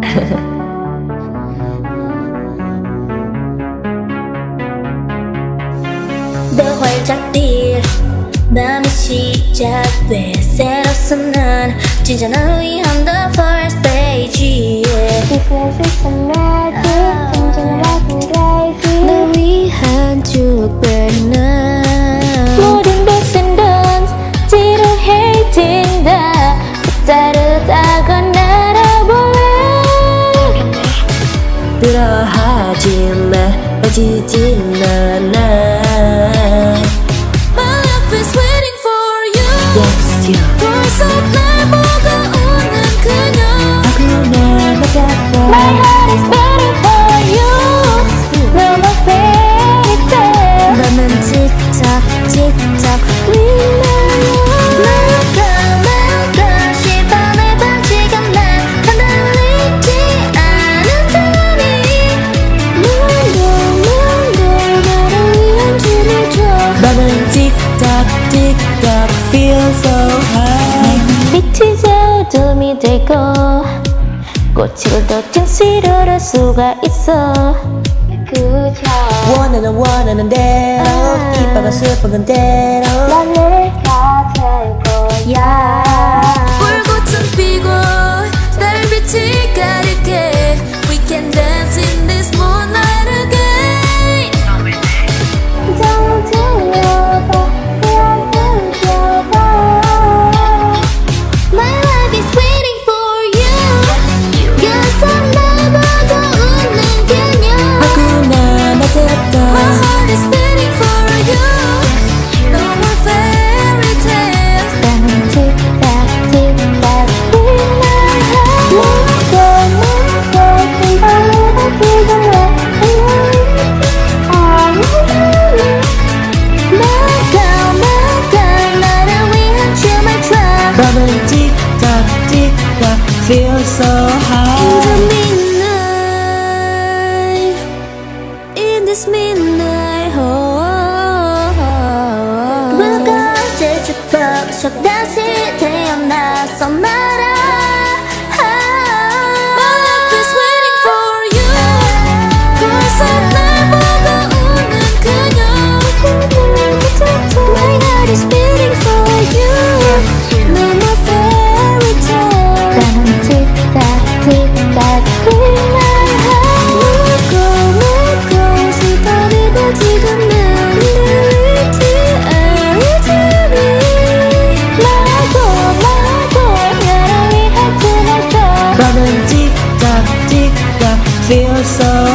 더 활짝 뛸 밤이 시작돼 새로서 난 진짜 널 위한 the first page. This life is a magic 언제나 walking crazy 널 위한 축배는 모든 do's and don'ts 지루해진다 따르다가 날아볼래 두려워하지마 빠지진 않아. 벌써 날 보고 웃는 그녀 My heart is beating for you You're my fairy tale 너는 틱탁 틱탁 말까 말까 시간의 반지가 난 흔들리지 않은 자리 말고 나를 위한 춤을 춰 너는 틱탁 틱탁 feel so high. 빛이 어둠이 되고 꽃으로 더 진실을 할 수가 있어 그저 원하는 대로 기뻐가 슬픈 대로 나를 가질 거야 불꽃은 피고 달빛이 가릴게 We can dance in this moonlight again 잠을 들어봐 들어봐 My life is waiting for you 여기서 날 보고 웃는 그녀 누구나 맞았다. My heart is beating for you No more fairy tale 나는 틱탁 틱탁 in my heart 말고 그림발로 바뀌는 말까 나를 위한 춤을 춰 너는 틱탁 틱탁 feel so high. In this midnight 누가 제일 축복속 다시 태어나서 말아 My life is waiting for you 거기서 날 보고 웃는 그녀 My heart is beating for you No more fairy tale 나는 틱탁 틱탁 in my heart 말고 슬퍼지고 지금 난 흔들리지 않으니 말고 나를 위해 춤을 춰 너는 틱탁 틱탁 feel so